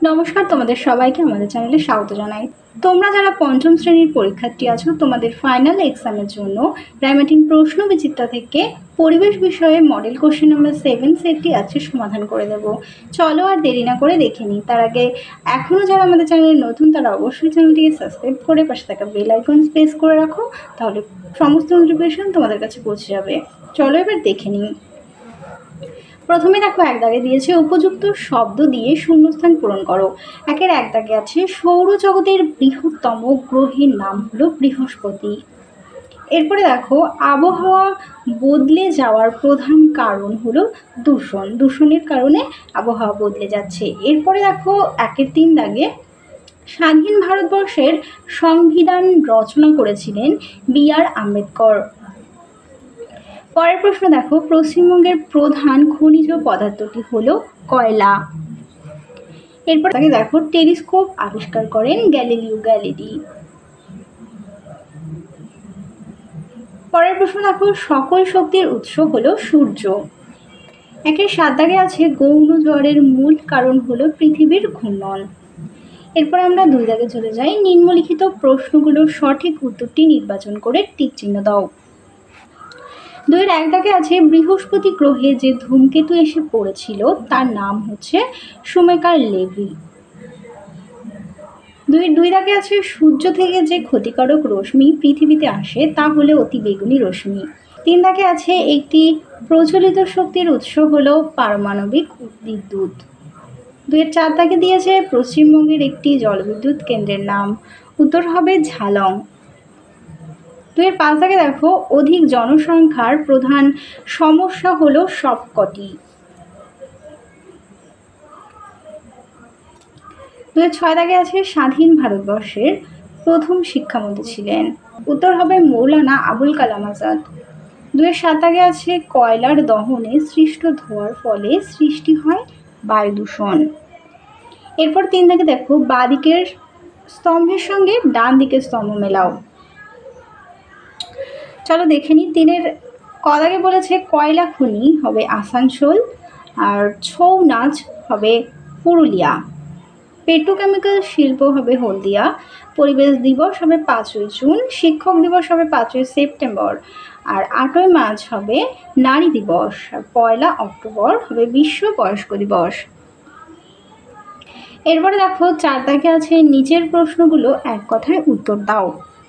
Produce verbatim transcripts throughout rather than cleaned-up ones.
নমস্কার, তোমাদের সবাইকে আমাদের চ্যানেলে স্বাগত জানাই। তোমরা যারা পঞ্চম শ্রেণীর পরীক্ষার্থী আছো, তোমাদের ফাইনাল এক্সামের জন্য রাইমার্টিন প্রশ্ন বিচিত্রা থেকে পরিবেশ বিষয়ে মডেল কোশ্চেন নাম্বার সেভেন সেটটি আজকে সমাধান করে দেবো। চলো আর দেরি না করে দেখে নিই। তার আগে এখনও যারা আমাদের চ্যানেলে নতুন তারা অবশ্যই চ্যানেলটিকে সাবস্ক্রাইব করে পাশে থাকা বেল আইকন প্রেস করে রাখো, তাহলে সমস্ত নোটিফিকেশন তোমাদের কাছে পৌঁছে যাবে। চলো এবার দেখে নিই। প্রথমে দেখো, এক দাগে দিয়েছে উপযুক্ত শব্দ দিয়ে শূন্যস্থান পূরণ করো। একের এক দাগে আছে সৌরজগতের বৃহত্তম গ্রহের নাম হলো বৃহস্পতি। এরপরে দেখো, আবহাওয়া বদলে যাওয়ার প্রধান কারণ হলো দূষণ। দূষণের কারণে আবহাওয়া বদলে যাচ্ছে। এরপরে দেখো, একের তিন দাগে স্বাধীন ভারতবর্ষের সংবিধান রচনা করেছিলেন বি আর আম্বেদকর। পরের প্রশ্ন দেখো, পশ্চিমবঙ্গের প্রধান খনিজ পদার্থটি হলো কয়লা। এরপর তাকে দেখো, টেলিস্কোপ আবিষ্কার করেন গ্যালিলিও গ্যালিলি। পরের প্রশ্ন দেখো, সকল শক্তির উৎস হলো সূর্য। একের সাত দাগে আছে গৌণ জ্বরের মূল কারণ হলো পৃথিবীর ঘূর্ণন। এরপর আমরা দুই দাগে চলে যাই। নিম্নলিখিত প্রশ্নগুলোর সঠিক উত্তরটি নির্বাচন করে টিক চিহ্ন দাও। দুইয়ের এক দাগে আছে বৃহস্পতি গ্রহে যে ধূমকেতু এসে পড়েছিল তার নাম হচ্ছে শুমেকার লেভি। দুইয়ের দুই দাগে আছে সূর্য থেকে যে ক্ষতিকারক রশ্মি পৃথিবীতে আসে তা হলো অতি বেগুনি রশ্মি। তিন দাগে আছে একটি প্রচলিত শক্তির উৎস হলো পারমাণবিক বিদ্যুৎ। দুইয়ের চার দাগে দিয়েছে পশ্চিমবঙ্গের একটি জলবিদ্যুৎ কেন্দ্রের নাম, উত্তর হবে ঝালং। দুইয়ের পাঁচ দাগে দেখো, অধিক জনসংখ্যার প্রধান সমস্যা হলো সবকটি। দুইয়ের ছয় দাগে আছে স্বাধীন ভারতবর্ষের প্রথম শিক্ষামন্ত্রী ছিলেন, উত্তর হবে মৌলানা আবুল কালাম আজাদ। দুইয়ের সাত দাগে আছে কয়লার দহনে সৃষ্ট ধোঁয়ার ফলে সৃষ্টি হয় বায়ু দূষণ। এরপর তিন দাগে দেখো, বাঁদিকের স্তম্ভের সঙ্গে ডান দিকের স্তম্ভ মেলাও। চলো দেখে নিই। তিনের ক দাগে বলেছে কয়লা খনি হবে আসানসোল, আর ছৌ নাচ হবে পুরুলিয়া। পেট্রোকেমিক্যাল শিল্প হবে হলদিয়া। পরিবেশ দিবস হবে পাঁচই জুন। শিক্ষক দিবস হবে পাঁচই সেপ্টেম্বর। আর আটই মার্চ হবে নারী দিবস। আর পয়লা অক্টোবর হবে বিশ্ব বয়স্ক দিবস। এরপরে দেখো, চার দাগে আছে নিচের প্রশ্নগুলো এক কথায় উত্তর দাও।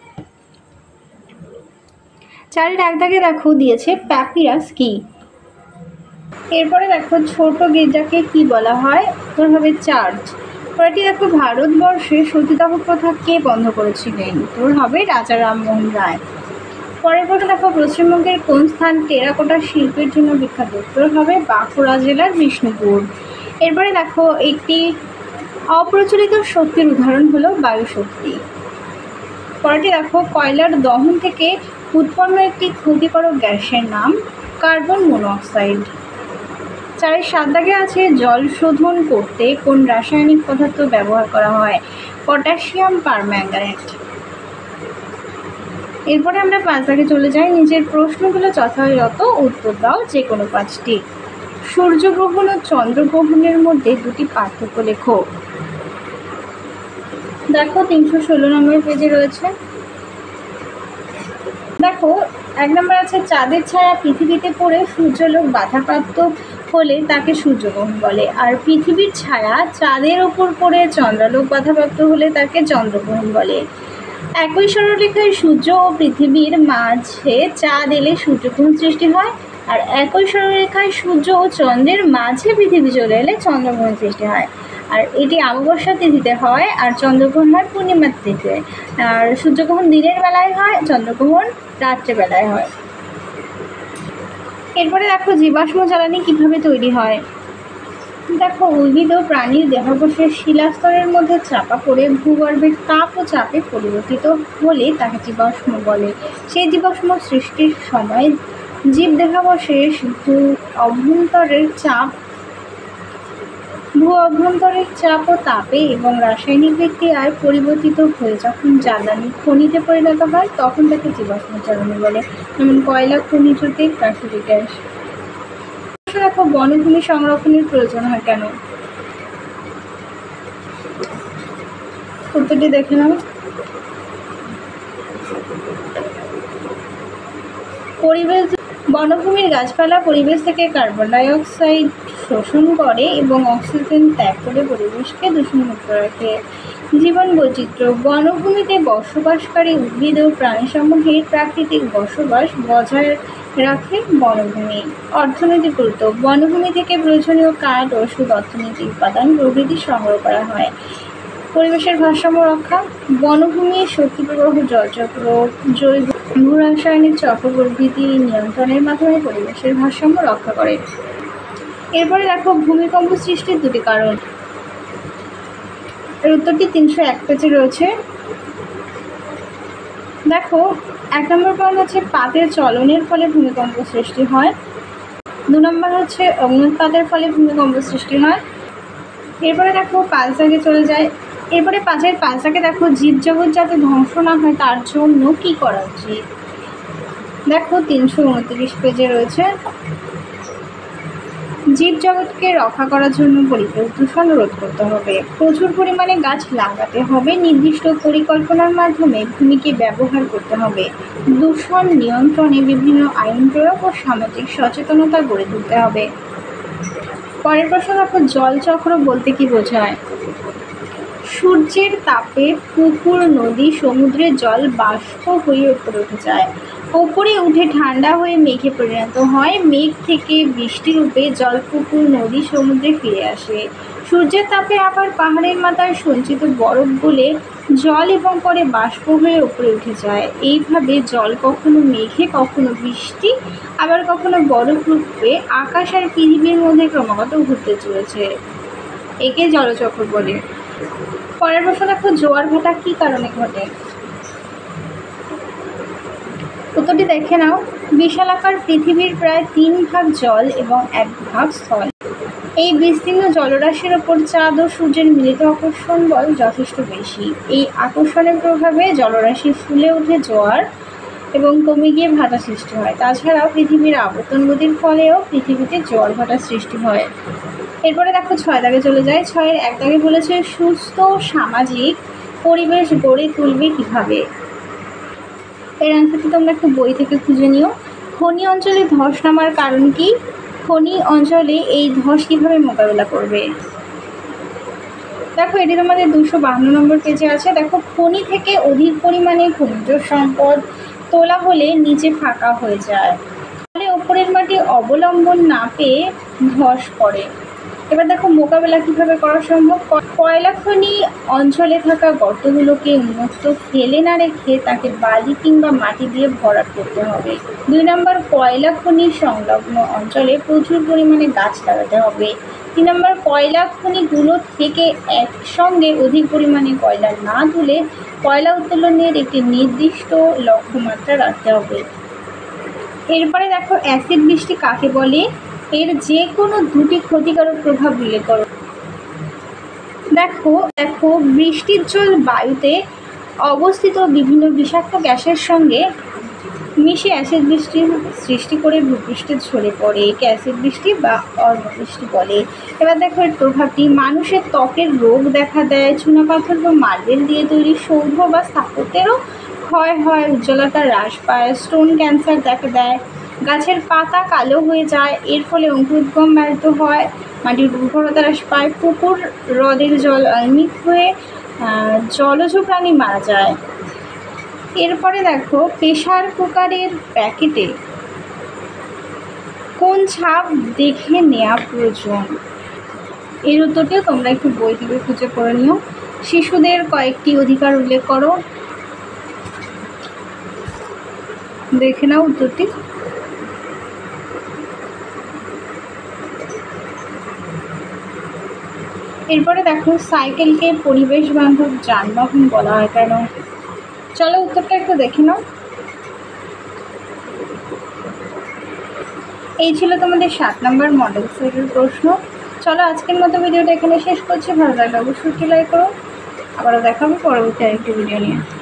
চারের এক দাগে দেখো দিয়েছে প্যাপিরাস কি। এরপরে দেখো, ছোট গির্জাকে কি বলা হয়, উত্তর হবে চার্চ। পরেরটি দেখো, ভারতবর্ষে সতীদাহ প্রথা কে বন্ধ করেছিলেন, উত্তর হবে রাজা রামমোহন রায়। পরের প্রশ্ন দেখো, পশ্চিমবঙ্গের কোন স্থান টেরাকোটা শিল্পের জন্য বিখ্যাত, উত্তর হবে বাঁকুড়া জেলার বিষ্ণুপুর। এরপরে দেখো, একটি অপ্রচলিত শক্তির উদাহরণ হলো বায়ুশক্তি। পরেরটি দেখো, কয়লার দহন থেকে উৎপন্ন একটি ক্ষতিকারক গ্যাসের নাম কার্বন মনোক্সাইড। চারের সাত দাগে আছে জল শোধন করতে কোন রাসায়নিক পদার্থ ব্যবহার করা হয়, পটাশিয়াম পারম্যাঙ্গানেট। এরপরে আমরা পাঁচ দাগে চলে যাই। নিজের প্রশ্নগুলো যথাযথ উত্তর দাও যে কোনো পাঁচটি। সূর্যগ্রহণ ও চন্দ্রগ্রহণের মধ্যে দুটি পার্থক্য লেখো। দেখো, তিনশো ষোলো নম্বর পেজে রয়েছে। দেখো, এক নম্বর আছে চাঁদের ছায়া পৃথিবীতে পড়ে সূর্যলোক বাধাপ্রাপ্ত হলে তাকে সূর্যগ্রহণ বলে, আর পৃথিবীর ছায়া চাঁদের ওপর পড়ে চন্দ্রালোক বাধাপ্রাপ্ত হলে তাকে চন্দ্রগ্রহণ বলে। একই সরলরেখায় সূর্য ও পৃথিবীর মাঝে চাঁদ এলে সূর্যগ্রহণ সৃষ্টি হয়, আর একই সরলরেখায় সূর্য ও চন্দ্রের মাঝে পৃথিবী চলে এলে চন্দ্রগ্রহণ সৃষ্টি হয়। আর এটি অমাবস্যা তিথিতে হয়, আর চন্দ্রগ্রহণ হয় পূর্ণিমা তিথিতে। আর সূর্যগ্রহণ দিনের বেলায় হয়, চন্দ্রগ্রহণ রাত্রেবেলায় হয়। এরপরে দেখো, জীবাশ্ম জ্বালানি কিভাবে তৈরি হয়। দেখো, উদ্ভিদ ও প্রাণীর দেহাবশেষ শিলাস্তরের মধ্যে চাপা পড়ে ভূগর্ভের তাপ ও চাপে পরিবর্তিত হলে তাকে জীবাশ্ম বলে। সেই জীবাশ্ম সৃষ্টির সময় জীব দেহাবশেষ ভূ অভ্যন্তরের চাপ ভূ অভ্যন্তরের চাপ ও তাপে এবং রাসায়নিক বিক্রিয়ায় পরিবর্তিত হয়ে যখন জ্বালানি খনিতে পরিণত হয় তখন তাকে জীবাশ্ম জ্বালানি বলে, যেমন কয়লা খনিজতে প্রাকৃতিক গ্যাস। দেখো, বনভূমি সংরক্ষণের প্রয়োজন হয় কেন। উত্তরটি দেখে নাও। পরিবেশ বনভূমির গাছপালা পরিবেশ থেকে কার্বন ডাই অক্সাইড শোষণ করে এবং অক্সিজেন ত্যাগ করে পরিবেশকে দূষণমুক্ত রাখে। জীবন বৈচিত্র্য বনভূমিতে বসবাসকারী উদ্ভিদ ও প্রাণীসমূহের প্রাকৃতিক বসবাস বজায় রাখে বনভূমি। অর্থনৈতিক গুরুত্ব বনভূমি থেকে প্রয়োজনীয় কাঠ, ওষুধ, অর্থনৈতিক উপাদান প্রভৃতি সংগ্রহ করা হয়। পরিবেশের ভারসাম্য রক্ষা বনভূমি শক্তি প্রবাহ, জলচক্র, জৈব ভূরাসায়নিক চক্র প্রভৃতি নিয়ন্ত্রণের মাধ্যমে পরিবেশের ভারসাম্য রক্ষা করে। এরপরে দেখো ভূমিকম্প সৃষ্টির দুটি কারণ। এর উত্তরটি তিনশো এক পেজে রয়েছে। দেখো এক নম্বর পয়েন্ট হচ্ছে পাতের চলনের ফলে ভূমিকম্প সৃষ্টি হয়। দু নম্বর হচ্ছে অগ্ন্যুৎপাতের ফলে ভূমিকম্প সৃষ্টি হয়। এরপরে দেখো পাঁচ দাগে চলে যায়। এরপরে পাঁচের পাঁচ দাগে দেখো জীবজগৎ যাতে ধ্বংস না হয় তার জন্য কি করা উচিত। দেখো তিনশো উনত্রিশ পেজে রয়েছে। জীবজগৎকে রক্ষা করার জন্য পরিবেশ দূষণ রোধ করতে হবে। প্রচুর পরিমাণে গাছ লাগাতে হবে। নির্দিষ্ট পরিকল্পনার মাধ্যমে ভূমিকে ব্যবহার করতে হবে। দূষণ নিয়ন্ত্রণে বিভিন্ন আইন প্রয়োগ ও সামাজিক সচেতনতা গড়ে তুলতে হবে। পরের প্রশ্ন দেখো জলচক্র বলতে কি বোঝায়। সূর্যের তাপে পুকুর, নদী, সমুদ্রের জল বাষ্প হয়ে উপরে উঠে যায়। ওপরে উঠে ঠান্ডা হয়ে মেঘে পরিণত হয়। মেঘ থেকে বৃষ্টি রূপে জল পুকুর, নদী, সমুদ্রে ফিরে আসে। সূর্যের তাপে আবার পাহাড়ের মাথায় সঞ্চিত বরফ গলে জল এবং পরে বাষ্প হয়ে উপরে উঠে যায়। এইভাবে জল কখনো মেঘে, কখনো বৃষ্টি, আবার কখনো বরফ রূপে আকাশ আর পৃথিবীর মধ্যে ক্রমাগত ঘুরতে চলেছে। একে জলচক্র বলে। পরের প্রশ্ন দেখো জোয়ার ভাটা কি কারণে ঘটে। উত্তরটি দেখে নাও। বিশালাকার পৃথিবীর প্রায় তিন ভাগ জল এবং এক ভাগ স্থল। এই বিস্তীর্ণ জলরাশির ওপর চাঁদ ও সূর্যের মিলিত আকর্ষণ বল যথেষ্ট বেশি। এই আকর্ষণের প্রভাবে জলরাশি ফুলে ওঠে জোয়ার এবং কমে গিয়ে ভাটা সৃষ্টি হয়। তাছাড়াও পৃথিবীর আবর্তন গতির ফলেও পৃথিবীতে জোয়ার ভাটা সৃষ্টি হয়। এরপরে দেখো ছয় দাগে চলে যায়। ছয়ের এক দাগে বলেছে সুস্থ সামাজিক পরিবেশ গড়ে তুলবে কিভাবে। এর অ্যান্সারটি তোমরা একটু বই থেকে খুঁজে নিও। খনি অঞ্চলে ধস নামার কারণ কি। খনি অঞ্চলে এই ধস কিভাবে মোকাবেলা করবে। দেখো এটি তোমাদের দুশো বাহান্ন নম্বর পেজে আছে। দেখো খনি থেকে অধিক পরিমাণে খনিজ সম্পদ তোলা হলে নিচে ফাঁকা হয়ে যায়, ফলে ওপরের মাটি অবলম্বন না পেয়ে ধস পড়ে। এবার দেখো মোকাবেলা কিভাবে করা সম্ভব। কয়লা খনি অঞ্চলে থাকা গর্তগুলোকে উন্মুক্ত ফেলে না রেখে তাকে বালি কিংবা মাটি দিয়ে ভরাট করতে হবে। দুই নম্বর কয়লা খনি সংলগ্ন অঞ্চলে প্রচুর পরিমাণে গাছ লাগাতে হবে। তিন নম্বর কয়লা খনিগুলো থেকে একসঙ্গে অধিক পরিমাণে কয়লা না তুলে কয়লা উত্তোলনের একটি নির্দিষ্ট লক্ষ্যমাত্রা রাখতে হবে। এরপরে দেখো অ্যাসিড বৃষ্টি কাকে বলে। এর যে কোনো দুটি ক্ষতিকারক প্রভাব উল্লেখ করো। দেখো দেখো বৃষ্টির জল বায়ুতে অবস্থিত বিভিন্ন বিষাক্ত গ্যাসের সঙ্গে মিশে অ্যাসিড বৃষ্টির সৃষ্টি করে ভূপৃষ্ঠে ঝরে পড়ে। একে অ্যাসিড বৃষ্টি বা অর্ণবৃষ্টি বলে। এবার দেখো এর প্রভাবটি মানুষের ত্বকের রোগ দেখা দেয়। চুনাপাথর বা মার্বেল দিয়ে তৈরি সৌধ বা স্থাপত্যেরও ক্ষয় হয়। উজ্জ্বলতা হ্রাস পায়। স্টোন ক্যান্সার দেখা দেয়। গাছের পাতা কালো হয়ে যায়। এর ফলে অঙ্কুরোদ্গম ব্যাহত হয়। মাটির উর্বরতা হ্রাস পায়। পুকুর হ্রদের জল অম্লিক হয়ে জলজ প্রাণী মারা যায়। এরপরে দেখো প্রেসার কুকারের প্যাকেটে কোন ছাপ দেখে নেওয়া প্রয়োজন। এর উত্তরটিও তোমরা একটু বই থেকে খুঁজে পড়ে নিও। শিশুদের কয়েকটি অধিকার উল্লেখ করো। দেখে নাও উত্তরটি। এরপরে দেখো সাইকেলকে পরিবেশ বান্ধব যানবাহন বলা হয় কেন। চলো উত্তরটা একটু দেখে নাও। এই ছিল তোমাদের সাত নম্বর মডেল সেটের প্রশ্ন। চলো আজকের মতো ভিডিওটা এখানে শেষ করছি। ভালো লাগলে অবশ্যই লাইক করো। আবারও দেখাবো পরবর্তী আরেকটি ভিডিও নিয়ে।